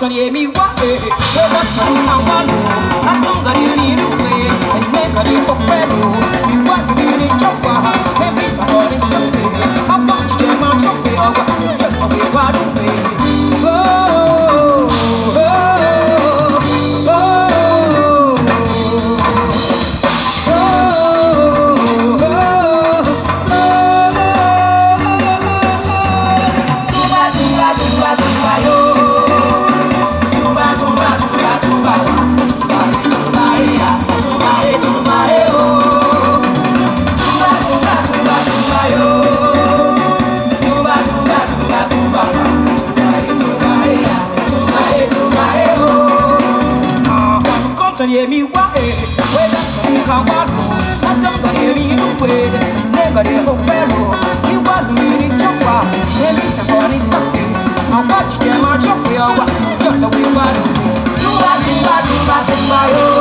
tani mi wa we wa tani na wa lo atonga ni ni we ne ka ni ko pe lo mi wa ni ni chokwa e mi sa ho ni sa pe apa je ma chokwe o wa je ko we wa do we mi wa we da tani ka wa lo atonga ni mi we ne ka ni ho pe lo mi wa ni ni chokwa e mi sa ho ni sa pe ma wa ji ma chokwe o wa yo la we wa lo tu ba yo